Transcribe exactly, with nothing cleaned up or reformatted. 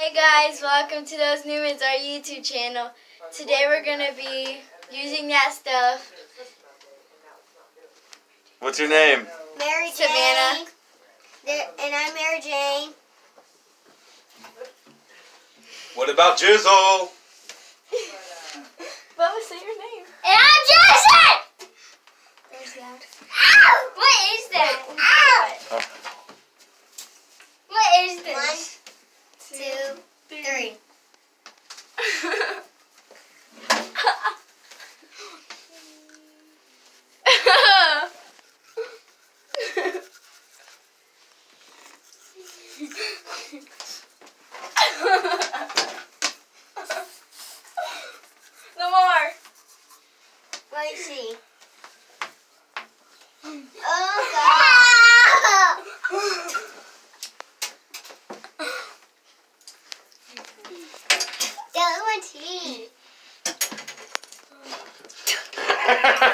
Hey guys, welcome to Those Newmans, our YouTube channel. Today we're going to be using that stuff. What's your name? Mary Jane. Savannah. There, and I'm Mary Jane. What about Jizzle? Bubba, say your name. And I'm Jason! There's that. Ow! What is that? Ow! Oh. What is this? One, two, three. three. No more. Let me see. Oh, God. That was my teeth.